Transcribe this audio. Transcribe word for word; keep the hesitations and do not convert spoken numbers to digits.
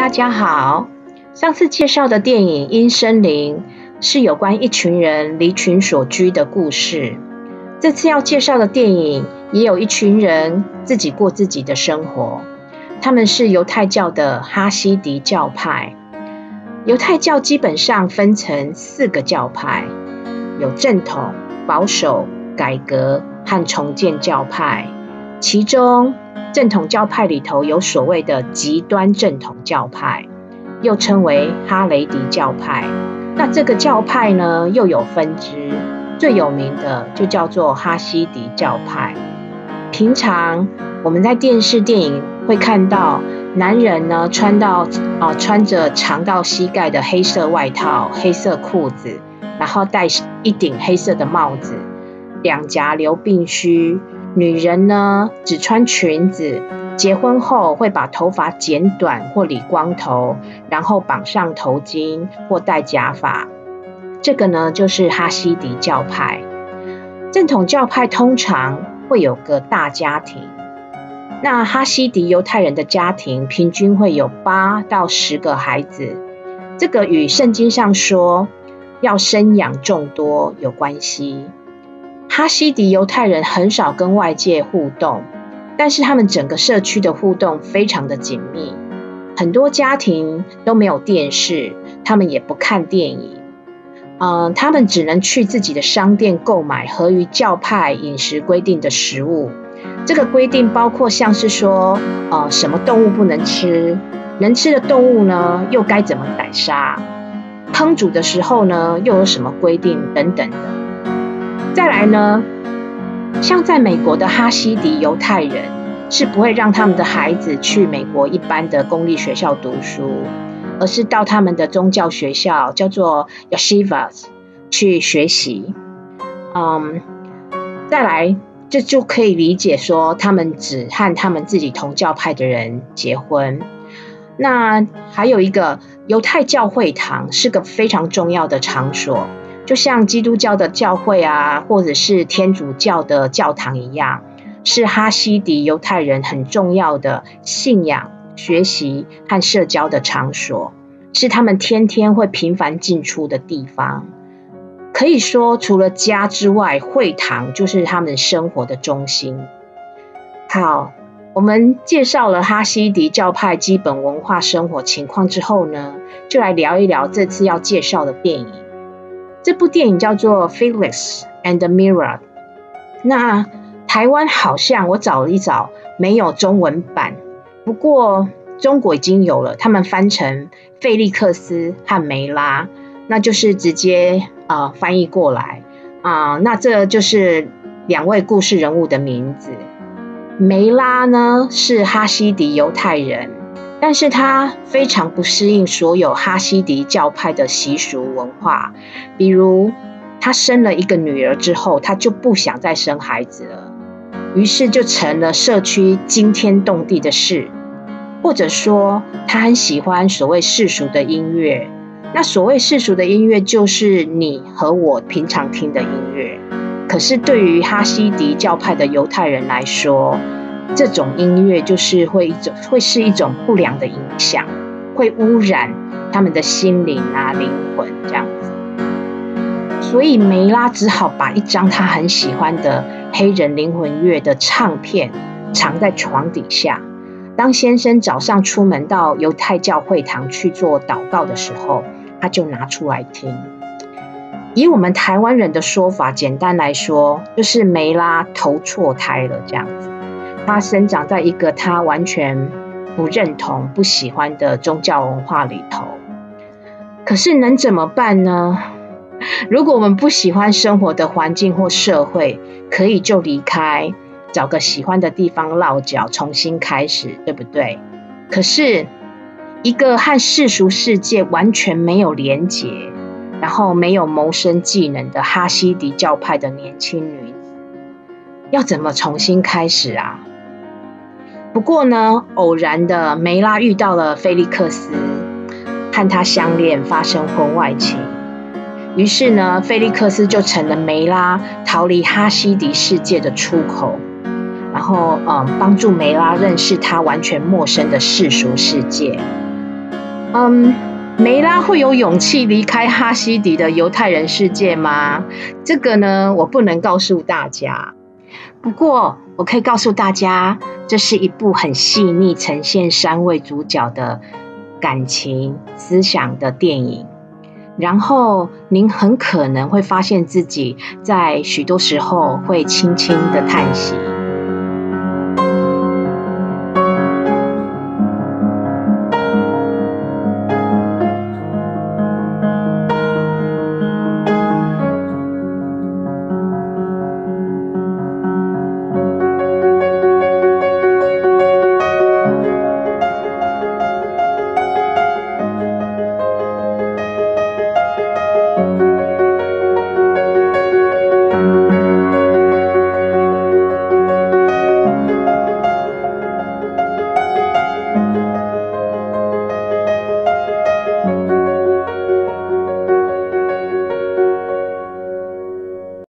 家好。上次介绍的电影《阴森林》是有关一群人离群所居的故事。这次要介绍的电影也有一群人自己过自己的生活，他们是犹太教的哈西迪教派。犹太教基本上分成四个教派，有正统、保守、改革和重建教派。其中正统教派里头有所谓的极端正统教派，又称为哈雷迪教派。那这个教派呢又有分支，最有名的就叫做哈西迪教派。平常我们在电视电影会看到男人呢穿到、呃、穿着长到膝盖的黑色外套、黑色裤子，然后戴一顶黑色的帽子，两颊留鬓须。女人呢只穿裙子，结婚后会把头发剪短或理光头，然后绑上头巾或戴假发。这个呢就是哈西迪教派。正统教派通常会有个大家庭，那哈西迪犹太人的家庭平均会有八到十个孩子，这个与圣经上说要生养众多有关系。哈西迪犹太人很少跟外界互动，但是他们整个社区的互动非常的紧密。很多家庭都没有电视，他们也不看电影，呃、他们只能去自己的商店购买合于教派饮食规定的食物。这个规定包括像是说，呃、什么动物不能吃，能吃的动物呢又该怎么宰杀，烹煮的时候呢又有什么规定等等的。再来呢，像在美国的哈西迪犹太人是不会让他们的孩子去美国一般的公立学校读书，而是到他们的宗教学校叫做 Yeshivas 去学习。嗯，再来这就可以理解说他们只和他们自己同教派的人结婚。那还有一个犹太教会堂是个非常重要的场所，就像基督教的教会啊，或者是天主教的教堂一样，是哈西迪犹太人很重要的信仰、学习和社交的场所，是他们天天会频繁进出的地方。可以说除了家之外，会堂就是他们生活的中心。好，我们介绍了哈西迪教派基本文化生活情况之后呢，就来聊一聊这次要介绍的电影。这部电影叫做 Felix and Mira。 那台湾好像我找了一找没有中文版，不过中国已经有了，他们翻成费利克斯和梅拉，那就是直接、呃、翻译过来、呃、那这就是两位故事人物的名字。梅拉呢是哈西迪犹太人，但是他非常不适应所有哈西迪教派的习俗文化，比如他生了一个女儿之后，他就不想再生孩子了，于是就成了社区惊天动地的事。或者说他很喜欢所谓世俗的音乐，那所谓世俗的音乐就是你和我平常听的音乐，可是对于哈西迪教派的犹太人来说，这种音乐就是会一种会是一种不良的影响，会污染他们的心灵啊、灵魂这样子。所以梅拉只好把一张他很喜欢的黑人灵魂乐的唱片藏在床底下。当先生早上出门到犹太教会堂去做祷告的时候，他就拿出来听。以我们台湾人的说法，简单来说就是梅拉投错胎了这样子。他生长在一个他完全不认同、不喜欢的宗教文化里头。可是能怎么办呢？如果我们不喜欢生活的环境或社会，可以就离开，找个喜欢的地方落脚，重新开始，对不对？可是一个和世俗世界完全没有连结，然后没有谋生技能的哈西迪教派的年轻女子，要怎么重新开始啊？不过呢，偶然的梅拉遇到了菲利克斯，和他相恋，发生婚外情。于是呢，菲利克斯就成了梅拉逃离哈西迪世界的出口，然后、嗯、帮助梅拉认识他完全陌生的世俗世界。 嗯，梅拉会有勇气离开哈希迪的犹太人世界吗？这个呢，我不能告诉大家。不过，我可以告诉大家，这是一部很细腻呈现三位主角的感情、思想的电影。然后，您很可能会发现自己在许多时候会轻轻的叹息。